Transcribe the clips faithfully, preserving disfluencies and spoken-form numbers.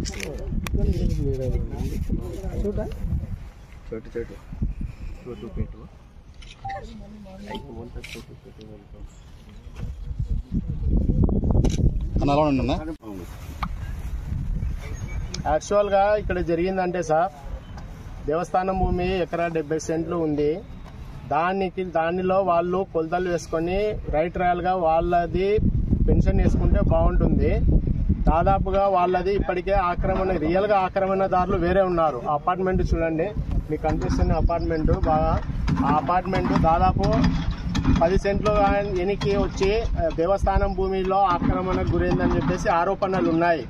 చోటు చోటు చోటు పెట్టు యాక్చువల్గా ఇక్కడ జరిగిందంటే సార్, దేవస్థానం భూమి ఎకరా డెబ్బై సెంట్లు ఉంది. దానికి దానిలో వాళ్ళు కొలతలు వేసుకొని రైట్ రాయల్గా వాళ్ళది పెన్షన్ వేసుకుంటే బాగుంటుంది. దాదాపుగా వాళ్ళది ఇప్పటికే ఆక్రమణ, రియల్గా ఆక్రమణదారులు వేరే ఉన్నారు. ఆ అపార్ట్మెంట్ చూడండి, మీకు కనిపిస్తున్న అపార్ట్మెంట్ బాగా, ఆ అపార్ట్మెంట్ దాదాపు పది సెంట్లు వెనక్కి వచ్చి దేవస్థానం భూమిలో ఆక్రమణకు గురైందని చెప్పేసి ఆరోపణలు ఉన్నాయి.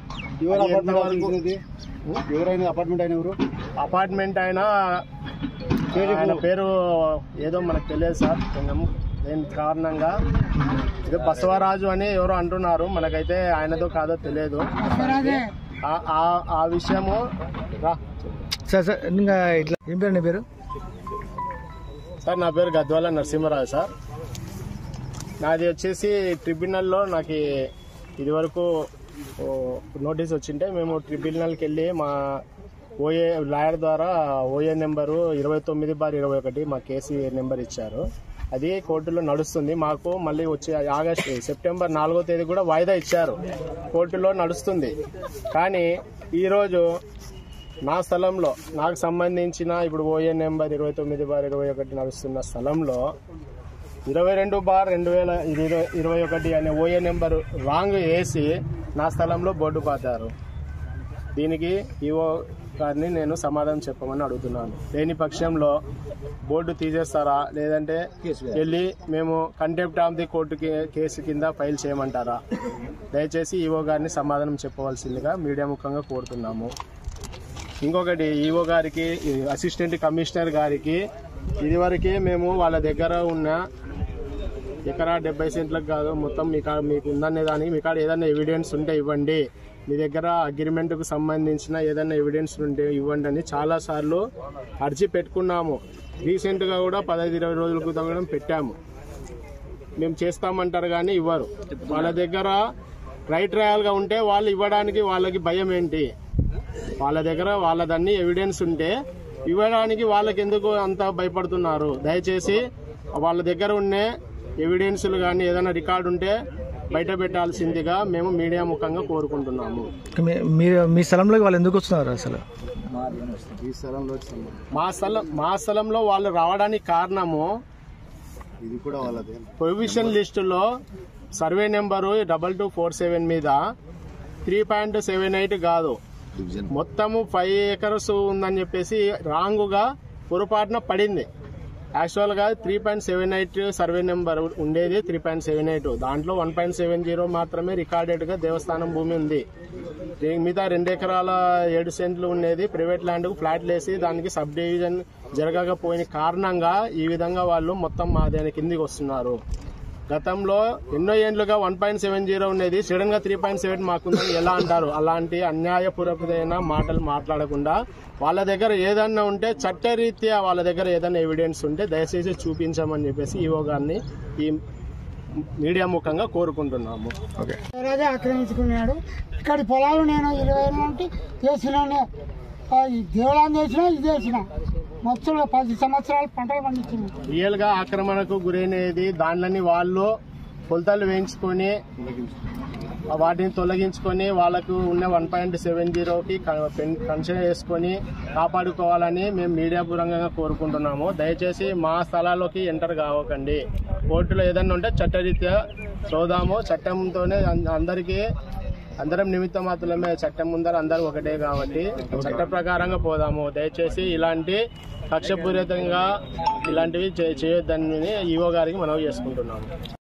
ఎవరైనా అపార్ట్మెంట్ అయిన ఎవరు అపార్ట్మెంట్ అయినా ఆయన పేరు ఏదో మనకు తెలియదు సార్. దేని కారణంగా ఇది బసవరాజు అని ఎవరో అంటున్నారు, మనకైతే ఆయనదో కాదో తెలియదు. ఆ విషయము సార్ సార్ ఇంకా ఇట్లా ఏం పేరు నీ పేరు? సార్ నా పేరు గద్వాల నరసింహరావు సార్. నాది వచ్చేసి ట్రిబ్యునల్లో నాకు ఇది వరకు నోటీస్ వచ్చింటే మేము ట్రిబ్యునల్కి వెళ్ళి మా ఓఏ లాయర్ ద్వారా ఓఏ నెంబరు ఇరవై తొమ్మిది బార్ ఇరవై ఒకటి మా కేసీ నెంబర్ ఇచ్చారు. అది కోర్టులో నడుస్తుంది. మాకు మళ్ళీ వచ్చే ఆగస్టు సెప్టెంబర్ నాలుగో తేదీ కూడా వాయిదా ఇచ్చారు, కోర్టులో నడుస్తుంది. కానీ ఈరోజు నా స్థలంలో నాకు సంబంధించిన ఇప్పుడు ఓఏ నెంబర్ ఇరవై తొమ్మిది బార్ ఇరవై ఒకటి నడుస్తున్న స్థలంలో ఇరవై రెండు బార్ రెండు వేల ఇరవై ఒకటి అనే ఓఏ నెంబర్ రాంగ్ వేసి నా స్థలంలో బోర్డు పాతారు. దీనికి ఈవో గారిని నేను సమాధానం చెప్పమని అడుగుతున్నాను. లేని పక్షంలో బోర్డు తీసేస్తారా, లేదంటే వెళ్ళి మేము contempt of the court case కింద ఫైల్ చేయమంటారా? దయచేసి ఈవో గారిని సమాధానం చెప్పవలసిందిగా మీడియా ముఖంగా కోరుతున్నాము. ఇంకొకటి, ఈవో గారికి, అసిస్టెంట్ కమిషనర్ గారికి ఇదివరకే మేము వాళ్ళ దగ్గర ఉన్న ఎకరా డెబ్బై సెంట్లకు కాదు మొత్తం మీ కాడ మీకు ఉందనే దానికి మీ కాడ ఏదైనా ఎవిడెన్స్ ఉంటే ఇవ్వండి, మీ దగ్గర అగ్రిమెంట్కు సంబంధించిన ఏదైనా ఎవిడెన్స్ ఉంటే ఇవ్వండి అని చాలాసార్లు అర్జీ పెట్టుకున్నాము. రీసెంట్గా కూడా పదహైదు ఇరవై రోజుల క్రితం కూడా పెట్టాము. మేము చేస్తామంటారు కానీ ఇవ్వరు. వాళ్ళ దగ్గర రైట్ రాయల్గా ఉంటే వాళ్ళు ఇవ్వడానికి వాళ్ళకి భయం ఏంటి? వాళ్ళ దగ్గర వాళ్ళదన్నీ ఎవిడెన్స్ ఉంటే ఇవ్వడానికి వాళ్ళకి ఎందుకు అంత భయపడుతున్నారు? దయచేసి వాళ్ళ దగ్గర ఉన్న ఎవిడెన్స్లు కానీ ఏదైనా రికార్డు ఉంటే బయట పెట్టాల్సిందిగా మేము మీడియా ముఖంగా కోరుకుంటున్నాము. మీ స్థలంలోకి వాళ్ళు ఎందుకు వస్తున్నారు? అసలు మా స్థలం మా స్థలంలో వాళ్ళు రావడానికి కారణము ఇది కూడా వాళ్ళదే. ప్రొవిజన్ లిస్టులో survey number double two four seven మీద త్రీ పాయింట్ సెవెన్ ఎయిట్ కాదు, మొత్తము ఫైవ్ ఏకర్స్ ఉందని చెప్పేసి రాంగుగా పొరపాటున పడింది. యాక్చువల్గా three point seven eight survey number ఉండేది త్రీ పాయింట్ సెవెన్ ఎయిట్ దాంట్లో వన్ పాయింట్ సెవెన్ జీరో మాత్రమే రికార్డెడ్గా దేవస్థానం భూమి ఉంది. మిగతా రెండు ఎకరాల ఏడు సెంట్లు ఉండేది ప్రైవేట్ ల్యాండ్కు ఫ్లాట్లు వేసి దానికి సబ్ డివిజన్ జరగకపోయిన కారణంగా ఈ విధంగా వాళ్ళు మొత్తం మా దాని కిందికి వస్తున్నారు. గతంలో ఎన్నో ఏండ్లుగా వన్ పాయింట్ సెవెన్ జీరో ఉండేది, సడన్ గా త్రీ పాయింట్ సెవెన్ మాకుందని ఎలా అంటారు? అలాంటి అన్యాయపూర్వకమైన మాటలు మాట్లాడకుండా వాళ్ళ దగ్గర ఏదన్నా ఉంటే చట్టరీత్యా వాళ్ళ దగ్గర ఏదైనా ఎవిడెన్స్ ఉంటే దయచేసి చూపించమని చెప్పేసి ఈవో గారిని ఈ మీడియా ముఖంగా కోరుకుంటున్నాము. ఆక్రమించుకున్నాడు. ఇక్కడి పొలాలు నేను ఇరవై ఏళ్ళ నుండి చేసినానే, దేవాలయం చేసినా ఇది చేసిన మొత్తం పది సంవత్సరాలు పంటలు పండించింది. రియల్ గా ఆక్రమణకు గురైనది దానిని వాళ్ళు కొలతలు వేయించుకొని వాటిని తొలగించుకొని వాళ్ళకు ఉన్న వన్ పాయింట్ సెవెన్ జీరోకి కన్సిడర్ చేసుకొని కాపాడుకోవాలని మేము మీడియా పూర్వకంగా కోరుకుంటున్నాము. దయచేసి మా స్థలాల్లోకి ఎంటర్ కావకండి. కోర్టులో ఏదన్నా ఉంటే చట్టరీత్యా చూద్దాము. చట్టంతోనే అందరికీ అందరం నిమిత్త మాత్రమే, చట్టం ముందర అందరూ ఒకటే కాబట్టి చట్ట ప్రకారంగా పోదాము. దయచేసి ఇలాంటి కక్షపూరితంగా ఇలాంటివి చేయొద్దని ఈవో గారికి మనవి చేసుకుంటున్నాము.